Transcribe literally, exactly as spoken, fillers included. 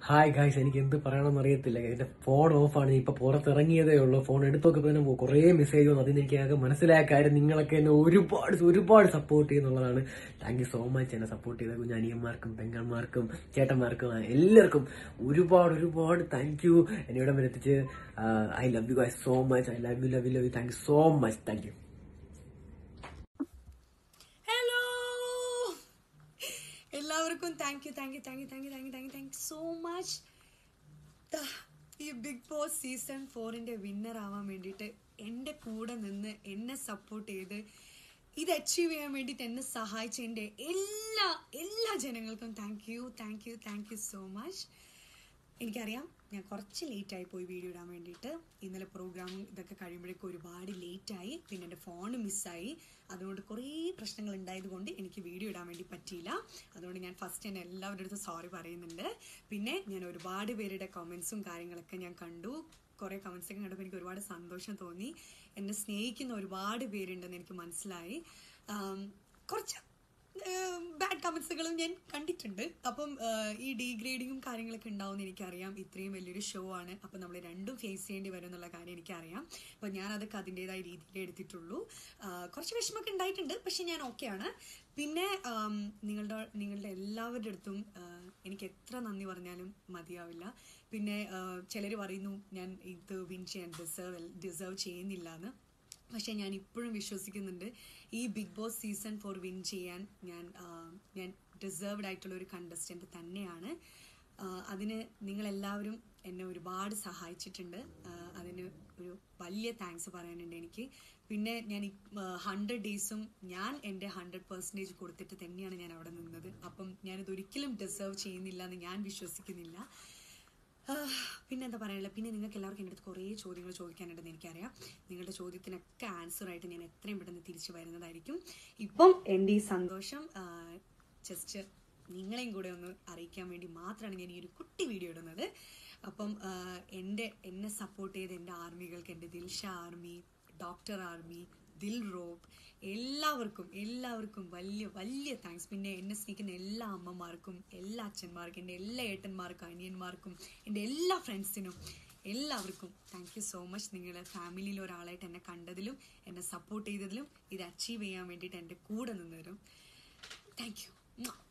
Hi guys, എനിക്ക് എന്ത് പറയണമെന്ന് അറിയത്തില്ല. എന്റെ ഫോൺ ഓഫാണ്. ഇപ്പൊ പുറത്തിറങ്ങിയതേ ഉള്ളൂ. ഫോൺ എടുത്തൊക്കെ തന്നെ കുറെ മെസ്സേജ് വന്നു. അതിന് എനിക്ക് ആകെ മനസ്സിലായ കാര്യം നിങ്ങളൊക്കെ എന്നെ ഒരുപാട് ഒരുപാട് സപ്പോർട്ട് ചെയ്യുന്നുള്ളതാണ്. Thank you so much. എന്നെ സപ്പോർട്ട് ചെയ്ത കുഞ്ഞനിയന്മാർക്കും പെങ്ങന്മാർക്കും ചേട്ടന്മാർക്കും എല്ലാവർക്കും ഒരുപാട് ഒരുപാട് താങ്ക് യു. എന്നെ ഇവിടെ വരെ എത്തിച്ച് I love you guys so much. I love you love you love you thank you so much. Thank you. എല്ലാവർക്കും thank you thank you thank you thank you thank you thank you thank you so much. ഈ big boss season ഫോറിന്റെ winner ആവാൻ വേണ്ടിയിട്ട് എൻ്റെ കൂടെ നിന്ന് എന്നെ support ചെയ്ത് ഇത് അച്ചീവ് ചെയ്യാൻ വേണ്ടിയിട്ട് എന്നെ സഹായിച്ച എൻ്റെ എല്ലാ എല്ലാ ജനങ്ങൾക്കും thank you thank you thank you so much. എനിക്കറിയാം ഞാൻ കുറച്ച് ലേറ്റായി പോയി വീഡിയോ ഇടാൻ വേണ്ടിയിട്ട്. ഇന്നലെ പ്രോഗ്രാമും ഇതൊക്കെ കഴിയുമ്പോഴേക്കും ഒരുപാട് ലേറ്റായി. പിന്നെ എൻ്റെ ഫോൺ മിസ്സായി. അതുകൊണ്ട് കുറേ പ്രശ്നങ്ങൾ ഉണ്ടായത് കൊണ്ട് എനിക്ക് വീഡിയോ ഇടാൻ വേണ്ടി പറ്റിയില്ല. അതുകൊണ്ട് ഞാൻ ഫസ്റ്റ് തന്നെ എല്ലാവരുടെ അടുത്തും സോറി പറയുന്നുണ്ട്. പിന്നെ ഞാൻ ഒരുപാട് പേരുടെ കമൻസും കാര്യങ്ങളൊക്കെ ഞാൻ കണ്ടു. കുറേ കമൻസൊക്കെ കണ്ടപ്പോൾ എനിക്ക് ഒരുപാട് സന്തോഷം തോന്നി. എന്നെ സ്നേഹിക്കുന്ന ഒരുപാട് പേരുണ്ടെന്ന് എനിക്ക് മനസ്സിലായി. കുറച്ച് ബാഡ് കമൻസുകളും ഞാൻ കണ്ടിട്ടുണ്ട്. അപ്പം ഈ ഡീഗ്രേഡിങ്ങും കാര്യങ്ങളൊക്കെ ഉണ്ടാവുമെന്ന് എനിക്കറിയാം. ഇത്രയും വലിയൊരു ഷോ ആണ്. അപ്പം നമ്മൾ രണ്ടും ഫേസ് ചെയ്യേണ്ടി വരും എന്നുള്ള കാര്യം എനിക്കറിയാം. അപ്പം ഞാൻ അതൊക്കെ അതിൻ്റെതായ രീതിയിൽ എടുത്തിട്ടുള്ളൂ. കുറച്ച് വിഷമമൊക്കെ ഉണ്ടായിട്ടുണ്ട്, പക്ഷെ ഞാൻ ഓക്കെയാണ്. പിന്നെ നിങ്ങളുടെ നിങ്ങളുടെ എല്ലാവരുടെ അടുത്തും എനിക്ക് എത്ര നന്ദി പറഞ്ഞാലും മതിയാവില്ല. പിന്നെ ചിലർ പറയുന്നു ഞാൻ ഇത് വിൻ ചെയ്യാൻ ഡിസേർവ് ഡിസേർവ് ചെയ്യുന്നില്ല എന്ന്. പക്ഷെ ഞാൻ ഇപ്പോഴും വിശ്വസിക്കുന്നുണ്ട് ഈ big boss season four win ചെയ്യാൻ ഞാൻ ഞാൻ ഡിസേർവ്ഡ് ആയിട്ടുള്ള ഒരു കണ്ടസ്റ്റന്റ് തന്നെയാണ്. അതിന് നിങ്ങളെല്ലാവരും എന്നെ ഒരുപാട് സഹായിച്ചിട്ടുണ്ട്. അതിന് ഒരു വലിയ താങ്ക്സ് പറയാനുണ്ട് എനിക്ക്. പിന്നെ ഞാൻ ഹൺഡ്രഡ് ഡേയ്സും ഞാൻ എൻ്റെ ഹൺഡ്രഡ് പെർസെൻറ്റേജ് കൊടുത്തിട്ട് തന്നെയാണ് ഞാൻ അവിടെ നിന്നത്. അപ്പം ഞാനിത് ഒരിക്കലും ഡിസേർവ് ചെയ്യുന്നില്ല എന്ന് ഞാൻ വിശ്വസിക്കുന്നില്ല. പിന്നെ എന്താ പറയാനുള്ളത്, പിന്നെ നിങ്ങൾക്ക് എല്ലാവർക്കും എൻ്റെ അടുത്ത് കുറേ ചോദ്യങ്ങൾ ചോദിക്കാനുണ്ടെന്ന് എനിക്കറിയാം. നിങ്ങളുടെ ചോദ്യത്തിനൊക്കെ ആൻസറായിട്ട് ഞാൻ എത്രയും പെട്ടെന്ന് തിരിച്ചു വരുന്നതായിരിക്കും. ഇപ്പം എൻ്റെ ഈ സന്തോഷം ജസ്റ്റ് നിങ്ങളെയും കൂടെ ഒന്ന് അറിയിക്കാൻ വേണ്ടി മാത്രമാണ് ഞാൻ ഈ ഒരു കുട്ടി വീഡിയോ ഇടുന്നത്. അപ്പം എൻ്റെ എന്നെ സപ്പോർട്ട് ചെയ്ത എൻ്റെ ആർമികൾക്ക്, എൻ്റെ Dilsha army, doctor army, Dil Rob, എല്ലാവർക്കും എല്ലാവർക്കും വലിയ വലിയ താങ്ക്സ്. പിന്നെ എന്നെ സ്നേഹിക്കുന്ന എല്ലാ അമ്മമാർക്കും, എല്ലാ അച്ഛന്മാർക്കും, എൻ്റെ എല്ലാ ഏട്ടന്മാർക്കും, അനിയന്മാർക്കും, എൻ്റെ എല്ലാ ഫ്രണ്ട്സിനും എല്ലാവർക്കും താങ്ക് യു സോ മച്ച്. നിങ്ങളുടെ ഫാമിലിയിൽ ഒരാളായിട്ട് എന്നെ കണ്ടതിലും എന്നെ സപ്പോർട്ട് ചെയ്തതിലും ഇത് അച്ചീവ് ചെയ്യാൻ വേണ്ടിയിട്ട് എൻ്റെ കൂടെ നിന്നവരും താങ്ക് യു.